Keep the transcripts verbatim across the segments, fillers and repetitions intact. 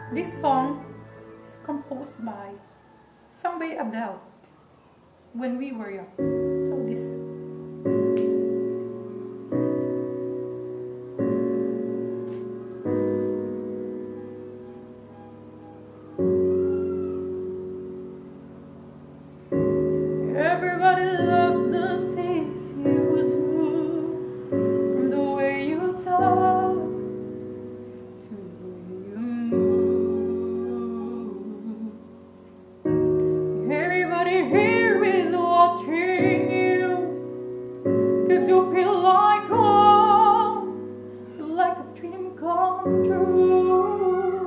This song is composed by sung by Adele when we were young. So listen. Everybody loves the things you do, from the way you talk to the way you move. Everybody here is watching you, 'cause you feel like home, you like a dream come true.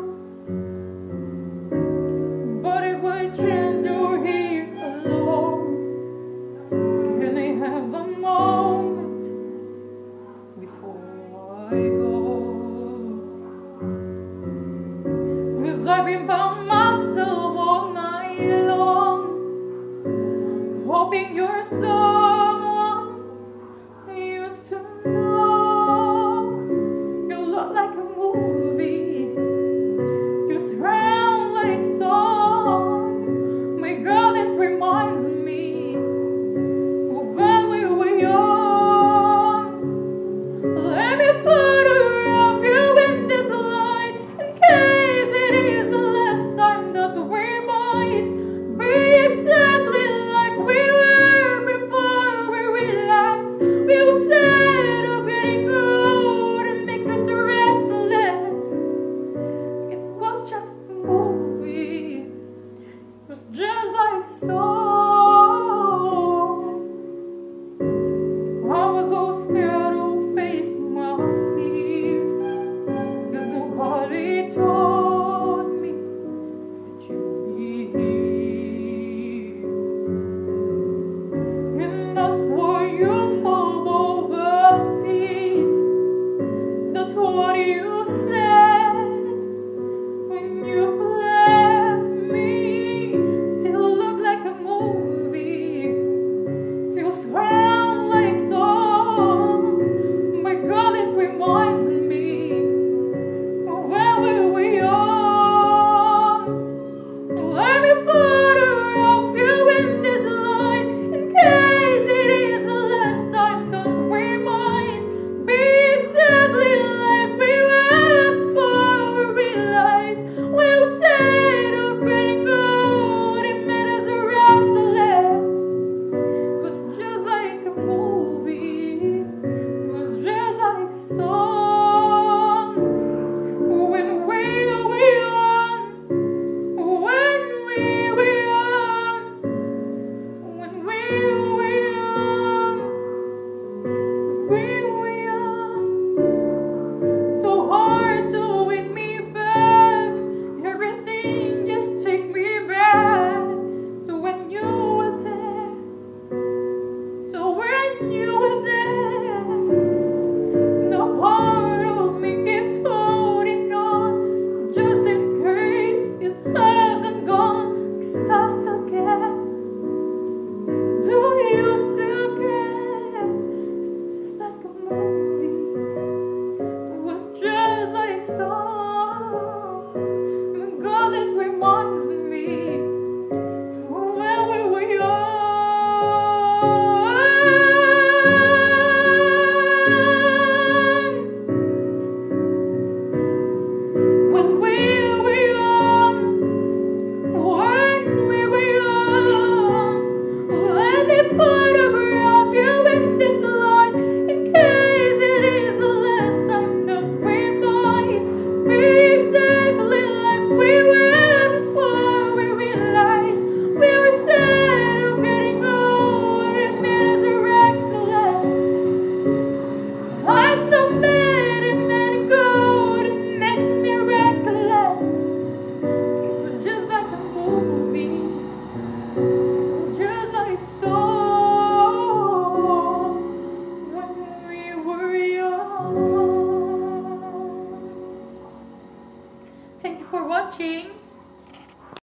But if I change you're here alone, can I have a moment before I go? 'Cause I've been by myself all night long, hoping you're someone I used to know. You look like a movie, you sound like song. My girl, this reminds me of when we were young. Let me photograph you in this light, in case it is the last time that we might be exactly like we were before we realized we were sad of getting old and make us restless. It was just a movie, it was just like a song. I was so scared to face my fears, 'cause nobody told me that you'd be here. And that's why you move overseas, that's what you said when you left me. Still look like a movie, still sound like song. My God, this reminds me of when we were young. Let me photograph you in this light, in case it is the last time that we might be exactly like we were before we realized we were sad of getting old and made us restless. It was just like a movie, it was just like a song. When we were young, when we were young, when we were young, we were young. So hard to win me back, everything just take me back to when you were there, to when you were there. The part of me keeps holding on, just in case it hasn't gone, 'cause I still care. Do you still care? It's just like a movie, it was just like a song.